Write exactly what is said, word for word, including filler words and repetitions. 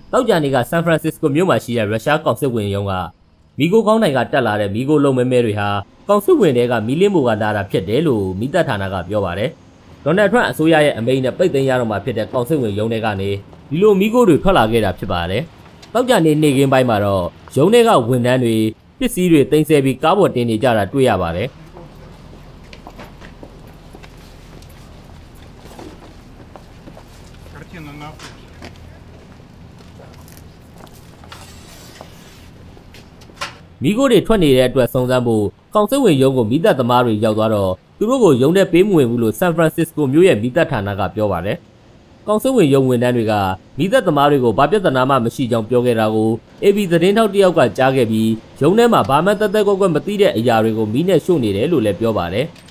တောက်ကြနေကဆန်ဖရန်စစ္စကိုမြို့မှာရှိတဲ့ရုရှားကောင်စစ်ဝင်ရုံးကမီဂိုကောင်းတိုင်ကတက်လာတဲ့မီဂိုလုံးမဲမဲတွေဟာကောင်စစ်ဝင်တွေကမီလင်းမိုကလာတာဖြစ်တယ်လို့မိသက်ဌာနကပြောပါတယ်။ဒေါ်နယ်ထရန့်အစိုးရရဲ့အမိန့်နဲ့ပိတ်သိမ်းရတော့မှဖြစ်တဲ့ကောင်စစ်ဝင်ရုံးတွေကနေဒီလိုမီဂိုတွေထွက်လာခဲ့တာဖြစ်ပါတယ်။တောက်ကြနေနေခင်းပိုင်းမှာတော့ရုံးတွေကဝန်ထမ်းတွေပစ္စည်းတွေတင်ဆက်ပြီးကားပေါ်တင်နေကြတာတွေ့ရပါတယ်။မီဂိုတွေထွက်နေတဲ့အတွက်စုံစမ်းဖို့ကောင်စစ်ဝင်ရုံးကိုမိသက်သမားတွေရောက်သွားတော့သူတို့ကိုရုံးထဲပေးမဝင်ဘူးလို့ဆန်ဖရန်စစ္စကိုမြို့ရဲ့မိသက်ဌာနကပြောပါတယ်။ကောင်စစ်ဝင်ရုံးဝန်ထမ်းတွေကမိသက်သမားတွေကိုဘာပြဿနာမှမရှိကြောင်းပြောခဲ့တာကို အေဘီ သတင်းထောက်တယောက်ကကြားခဲ့ပြီးရုံးထဲမှာဘာမှတက်တက်ကွက်ကွက်မသိတဲ့အရာတွေကိုမီးနဲ့ရှို့နေတယ်လို့လည်းပြောပါတယ်။